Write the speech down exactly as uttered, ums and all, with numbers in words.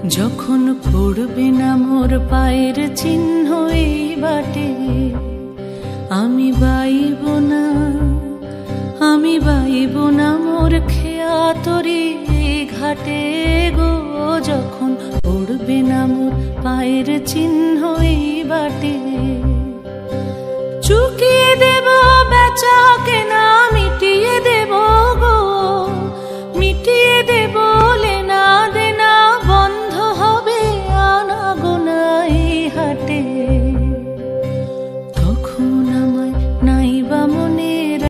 যখন পড়বে না মোর পায়ের চিহ্ন এই বাটে, আমি বাইব না, আমি বাইব না মোর খেয়া তরি ঘাটে গো। যখন পড়বে না মোর পায়ের চিহ্ন এই বাটে, চুকিয়ে দেব বেচা কেনা